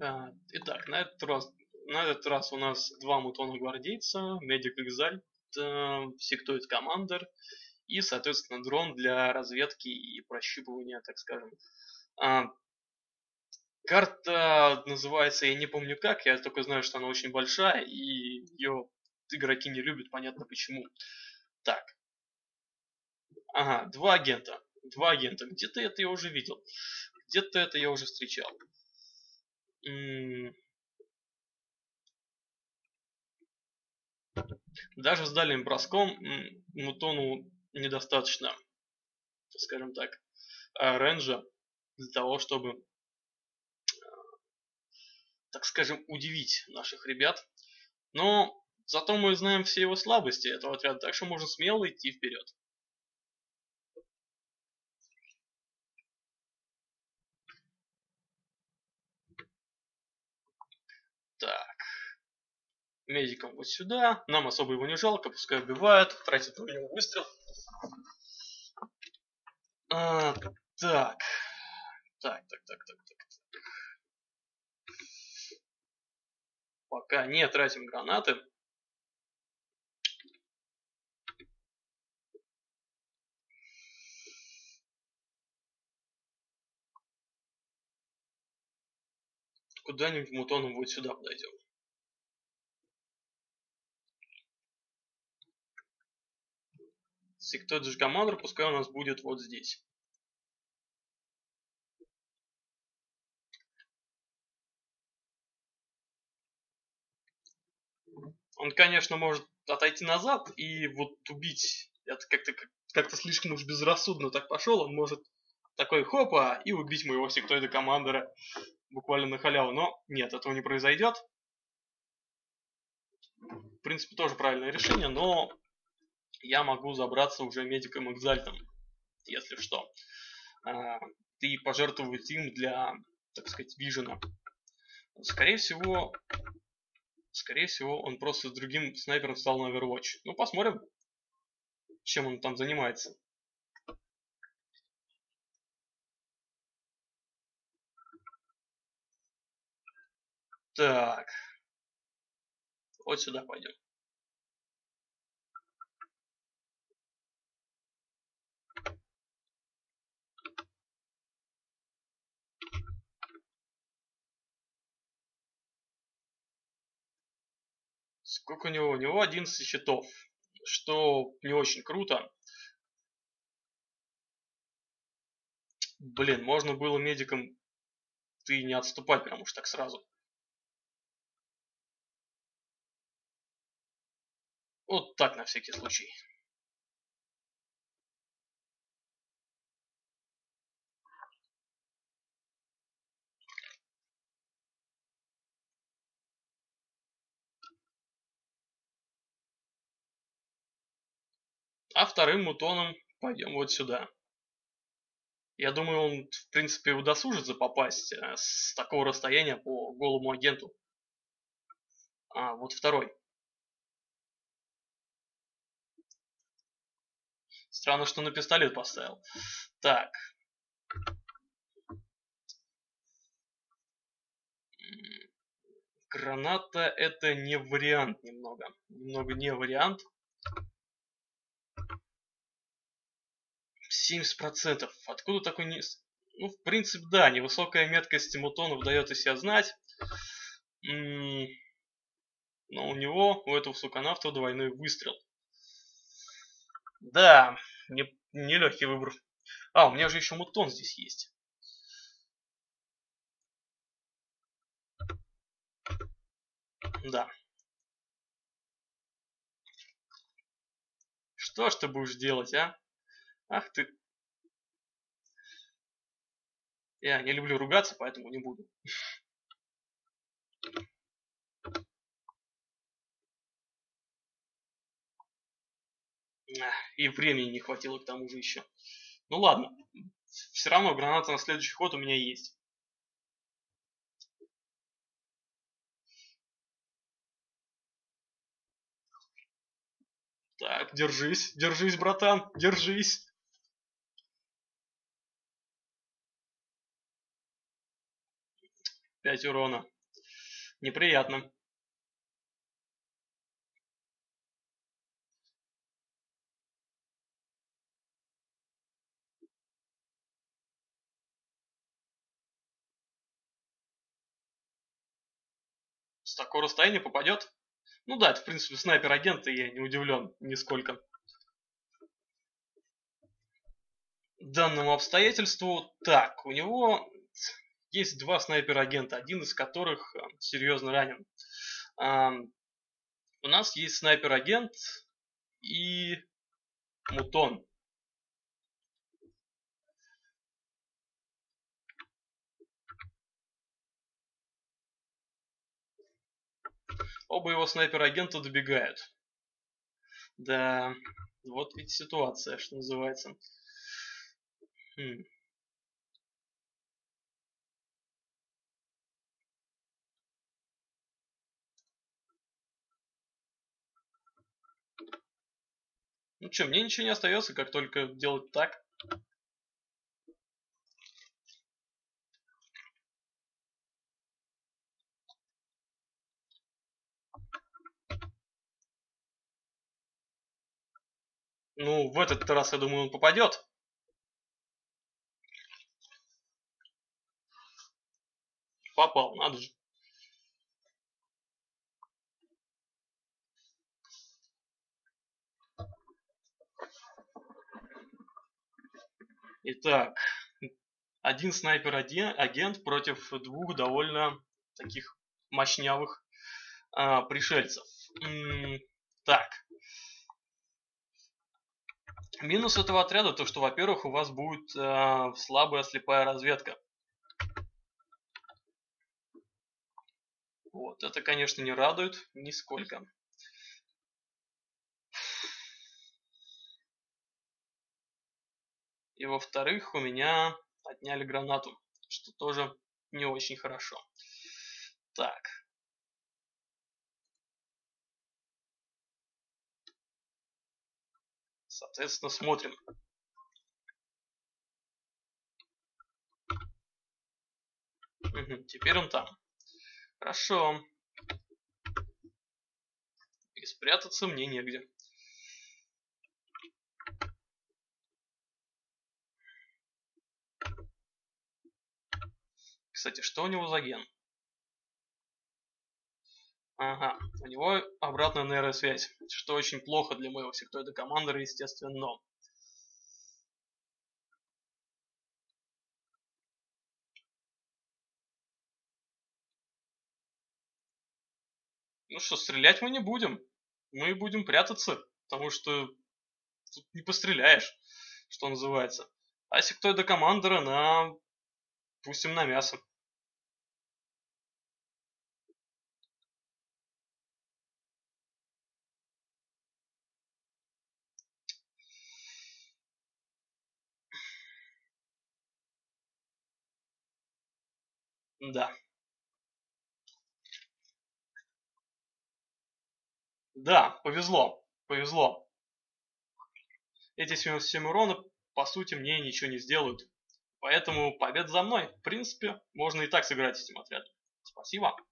Итак, на этот раз у нас два мутона гвардейца, медик Экзальт, сектоид командер и, соответственно, дрон для разведки и прощупывания, так скажем. Карта называется, я не помню как, я только знаю, что она очень большая, и ее игроки не любят, понятно почему. Так. Ага, два агента. Два агента. Где-то это я уже видел. Где-то это я уже встречал. Даже с дальним броском мутону недостаточно, скажем так, рейнджа для того, чтобы, так скажем, удивить наших ребят. Но зато мы знаем все его слабости этого отряда, так что можно смело идти вперед. Так. Медикам вот сюда. Нам особо его не жалко, пускай убивают, тратит на него выстрел. Так. Так. Пока не тратим гранаты. Куда-нибудь мутоном вот сюда подойдем. Сектоид же командир, пускай у нас будет вот здесь. Он, конечно, может отойти назад и вот убить. Это как-то слишком уж безрассудно так пошел. Он может такой хопа и убить моего сектоида командора буквально на халяву. Но нет, этого не произойдет. В принципе, тоже правильное решение, но я могу забраться уже медиком Экзальтом, если что. И пожертвовать им для, так сказать, вижена. Скорее всего, он просто с другим снайпером стал на Overwatch. Ну, посмотрим, чем он там занимается. Так. Вот сюда пойдем. Сколько у него? У него 11 щитов. Что не очень круто. Блин, можно было медикам ты не отступать прям уж так сразу. Вот так на всякий случай. А вторым мутоном пойдем вот сюда. Я думаю, он, в принципе, удосужится попасть с такого расстояния по голому агенту. Вот второй. Странно, что на пистолет поставил. Так. Граната это не вариант немного. Немного не вариант. 70%. Откуда такой не... Ну, в принципе, да, невысокая меткость мутонов дает о себя знать. Но у него, у этого суканавта, двойной выстрел. Да, не легкий выбор. У меня же еще мутон здесь есть. Да. Что ж ты будешь делать, а? Ах ты. Я не люблю ругаться, поэтому не буду. И времени не хватило к тому же еще. Ну ладно. Все равно граната на следующий ход у меня есть. Так, держись, держись, братан, держись. 5 урона. Неприятно. С такого расстояния попадет? Ну да, это в принципе снайпер-агент, и я не удивлен нисколько данному обстоятельству. Так, у него есть два снайпер-агента, один из которых серьезно ранен. У нас есть снайпер-агент и мутон. Оба его снайпер-агента добегают. Да, вот ведь ситуация, что называется. Ну что, мне ничего не остается, как только делать так. Ну, в этот раз, я думаю, он попадет. Попал, надо же. Итак, один снайпер-агент против двух довольно таких мощнявых пришельцев. Так. Минус этого отряда то, что, во-первых, у вас будет слабая слепая разведка. Вот, это, конечно, не радует нисколько. И во-вторых, у меня отняли гранату, что тоже не очень хорошо. Так. Соответственно, смотрим. Угу, теперь он там. Хорошо. И спрятаться мне негде. Кстати, что у него за ген? Ага, у него обратная нейросвязь, что очень плохо для моего сектоида командора, естественно. Ну что, стрелять мы не будем. Мы будем прятаться, потому что тут не постреляешь, что называется. А сектоида командора пустим на мясо. Да. Да, повезло. Повезло. Эти 7 урона, по сути, мне ничего не сделают. Поэтому победа за мной. В принципе, можно и так сыграть с этим отрядом. Спасибо.